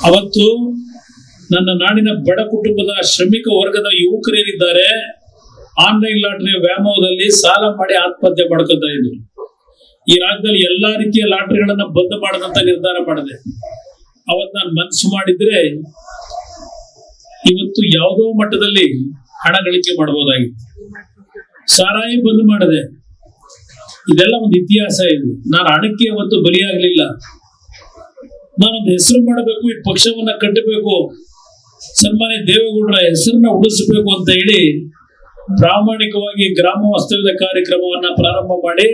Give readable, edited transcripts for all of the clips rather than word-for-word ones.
ಅವತ್ತು ನನ್ನ ನಾಡಿನ ಬಡ ಕುಟುಂಬದ ಶ್ರಮಿಕ ವರ್ಗದ ಯುವಕರೇನಿದ್ದಾರೆ ಆನ್ಲೈನ್ ಲಾಟರಿ ವ್ಯಾಮೋಹದಲ್ಲಿ ಸಾಲ ಮಾಡಿ ಆತ್ಮಹತ್ಯೆ ಮಾಡ್ಕೊತಾ ಇದ್ರು. ಈ ರಾಜ್ಯದಲ್ಲಿ ಎಲ್ಲಾ ರೀತಿಯ ಲಾಟರಿಗಳನ್ನ ಬಂದ್ ಮಾಡದಂತ ನಿರ್ಧಾರ ಮಾಡಿದೆ. ಅವತ್ ನಾನು ಮನಸ್ಸು ಮಾಡಿದ್ರೆ ಇವತ್ತು ಯಾವುದೋ ಮಟ್ಟದಲ್ಲಿ ಹಣ ಗಳಿಕೆ ಮಾಡಬಹುದಾಗಿತ್ತು. ಸಾರಾಯಿ ಬಂದ್ ಮಾಡಿದೆ. ಇದೆಲ್ಲ ಒಂದು ಇತಿಹಾಸ ಇದೆ. ನಾನು ಹಣಕ್ಕೆ ಅವತ್ತು ಬಲಿಯಾಗಲಿಲ್ಲ. ನಾನೊಂದು ಹೆಸರು ಮಾಡಬೇಕು, ಈ ಪಕ್ಷವನ್ನ ಕಟ್ಟಬೇಕು, ಸನ್ಮಾನ್ಯ ದೇವೇಗೌಡರ ಹೆಸರನ್ನ ಉಳಿಸಬೇಕು ಅಂತ ಹೇಳಿ ಪ್ರಾಮಾಣಿಕವಾಗಿ ಗ್ರಾಮ ವಾಸ್ತವ್ಯದ ಕಾರ್ಯಕ್ರಮವನ್ನ ಪ್ರಾರಂಭ ಮಾಡಿ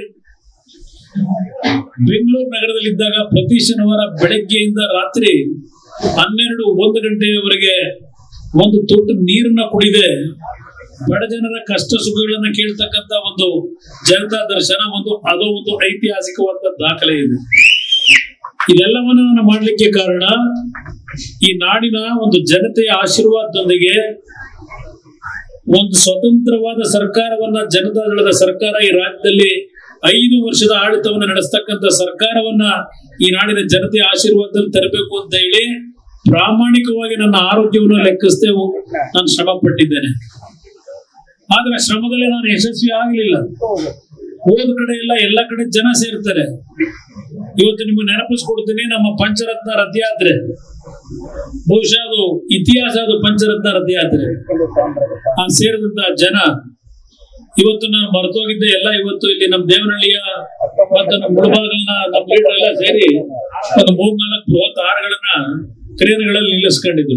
ಬೆಂಗಳೂರು ನಗರದಲ್ಲಿದ್ದಾಗ ಪ್ರತಿ ಶನಿವಾರ ಬೆಳಗ್ಗೆಯಿಂದ ರಾತ್ರಿ 12-1 ಗಂಟೆಯವರೆಗೆ ಒಂದು ತೊಟ್ಟು ನೀರನ್ನ ಕುಡಿದೆ ಬಡ ಜನರ ಕಷ್ಟ ಸುಖಗಳನ್ನ ಕೇಳ್ತಕ್ಕಂತ ಒಂದು ಜನತಾ ದರ್ಶನ ಅದು ಒಂದು ಐತಿಹಾಸಿಕವಾದ ದಾಖಲೆ ಇದೆ. ಇದೆಲ್ಲವನ್ನ ನಾನು ಮಾಡ್ಲಿಕ್ಕೆ ಕಾರಣ ಈ ನಾಡಿನ ಒಂದು ಜನತೆಯ ಆಶೀರ್ವಾದದೊಂದಿಗೆ ಒಂದು ಸ್ವತಂತ್ರವಾದ ಸರ್ಕಾರವನ್ನ ಜನತಾದಳದ ಸರ್ಕಾರ ಈ ರಾಜ್ಯದಲ್ಲಿ 5 ವರ್ಷದ ಆಡಳಿತವನ್ನು ನಡೆಸ್ತಕ್ಕಂಥ ಸರ್ಕಾರವನ್ನ ಈ ನಾಡಿನ ಜನತೆಯ ಆಶೀರ್ವಾದದಲ್ಲಿ ತರಬೇಕು ಅಂತ ಹೇಳಿ ಪ್ರಾಮಾಣಿಕವಾಗಿ ನನ್ನ ಆರೋಗ್ಯವನ್ನು ಲೆಕ್ಕಿಸದೆ ನಾನು ಶ್ರಮ ಪಟ್ಟಿದ್ದೇನೆ. ಆದ್ರೆ ಶ್ರಮದಲ್ಲಿ ನಾನು ಯಶಸ್ವಿ ಆಗಲಿಲ್ಲ. ಹೋದ ಕಡೆ ಎಲ್ಲ ಕಡೆ ಜನ ಸೇರ್ತಾರೆ. ಇವತ್ತು ನಿಮ್ಗೆ ನೆನಪಿಸ್ಕೊಡ್ತೀನಿ, ನಮ್ಮ ಪಂಚರತ್ನ ರಥಯಾತ್ರೆ ಬಹುಶಃ ಅದು ಇತಿಹಾಸ, ಅದು ಪಂಚರತ್ನ ರಥಯಾತ್ರೆ. ಆ ಸೇರಿದಂತ ಜನ ಇವತ್ತು ನಾನು ಮರೆತೋಗಿದ್ದೆ ಎಲ್ಲ ಇವತ್ತು ಇಲ್ಲಿ ನಮ್ಮ ದೇವನಹಳ್ಳಿಯ ಮತ್ತು ನಮ್ಮ ಮುಳಬಾಗಿಲಿನ ನಮ್ಮ ಲೀಡರ್ ಎಲ್ಲ ಸೇರಿ ಒಂದು 3-4 ಬೃಹತ್ ಹಾರಗಳನ್ನ ಕ್ರೇನ್ಗಳಲ್ಲಿ ನಿಲ್ಲಿಸ್ಕೊಂಡಿದ್ರು.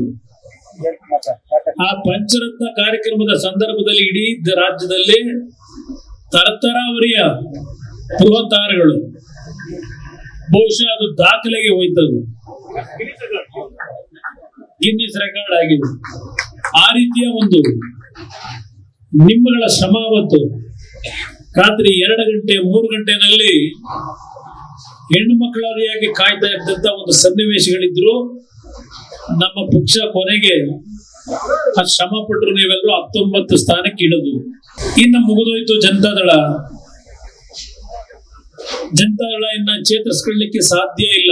ಆ ಪಂಚರತ್ನ ಕಾರ್ಯಕ್ರಮದ ಸಂದರ್ಭದಲ್ಲಿ ಇಡೀ ರಾಜ್ಯದಲ್ಲಿ ತರತರಾವರಿಯ ಬೃಹತ್ ಹಾರಗಳು ಬಹುಶಃ ಅದು ದಾಖಲೆಗೆ ಹೋಯ್ತದು, ಗಿನ್ನಿಸ್ ರೆಕಾರ್ಡ್ ಆಗಿದೆ. ಆ ರೀತಿಯ ಒಂದು ನಿಮ್ಮಗಳ ಶ್ರಮ ಅವತ್ತು ರಾತ್ರಿ 2 ಗಂಟೆ 3 ಗಂಟೆನಲ್ಲಿ ಹೆಣ್ಣು ಮಕ್ಕಳಾದಿಯಾಗಿ ಕಾಯ್ತಾ ಇದ್ದಂತ ಒಂದು ಸನ್ನಿವೇಶಗಳಿದ್ರು. ನಮ್ಮ ಪಕ್ಷ ಕೊನೆಗೆ ಆ ಶ್ರಮ ಪಟ್ಟರು ನೀವೆಲ್ಲರೂ 19 ಸ್ಥಾನಕ್ಕೆ ಇಳಿದು ಇನ್ನು ಮುಗಿದೋಯ್ತು. ಜನತಾದಳ ಇನ್ನ ಚೇತರಿಸ್ಕೊಳ್ಳಿಕ್ಕೆ ಸಾಧ್ಯ ಇಲ್ಲ.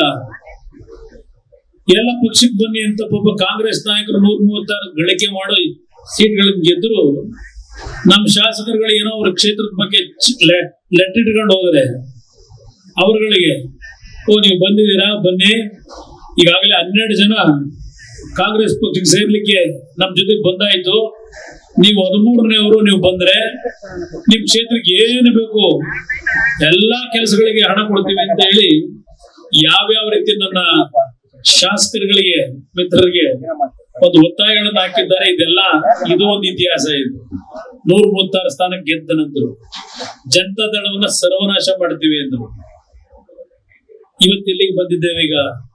ಎಲ್ಲ ಪಕ್ಷಕ್ಕೆ ಬನ್ನಿ ಅಂತ ಒಬ್ಬ ಕಾಂಗ್ರೆಸ್ ನಾಯಕರು 136 ಗಳಿಕೆ ಮಾಡೋ ಸೀಟ್ಗಳನ್ನ ಗೆದ್ರು. ನಮ್ಮ ಶಾಸಕರುಗಳು ಏನೋ ಅವ್ರ ಕ್ಷೇತ್ರದ ಬಗ್ಗೆ ಲೆಟರ್ ಇಟ್ಕೊಂಡು ಹೋದ್ರೆ ಅವ್ರಗಳಿಗೆ ನೀವು ಬಂದಿದ್ದೀರಾ, ಬನ್ನಿ. ಈಗಾಗಲೇ 12 ಜನ ಕಾಂಗ್ರೆಸ್ ಪಕ್ಷಕ್ಕೆ ಸೇರ್ಲಿಕ್ಕೆ ನಮ್ ಜೊತೆಗೆ ಬಂದಾಯ್ತು. ನೀವು 13ನೇವರು ನೀವು ಬಂದ್ರೆ ನಿಮ್ ಕ್ಷೇತ್ರಕ್ಕೆ ಏನು ಬೇಕು ಎಲ್ಲಾ ಕೆಲಸಗಳಿಗೆ ಹಣ ಕೊಡ್ತೀವಿ ಅಂತ ಹೇಳಿ ಯಾವ್ಯಾವ ರೀತಿ ನನ್ನ ಶಾಸಕರುಗಳಿಗೆ ಮಿತ್ರರಿಗೆ ಒಂದು ಒತ್ತಾಯಗಳನ್ನು ಹಾಕಿದ್ದಾರೆ. ಇದು ಒಂದು ಇತಿಹಾಸ. ಇದು 136 ಸ್ಥಾನಕ್ಕೆ ಗೆದ್ದ ನಂತರ ಜನತಾ ದಳವನ್ನ ಸರ್ವನಾಶ ಮಾಡ್ತೀವಿ ಅಂದ್ರು. ಇವತ್ತಿಲ್ಲಿಗೆ ಬಂದಿದ್ದೇವೆ. ಈಗ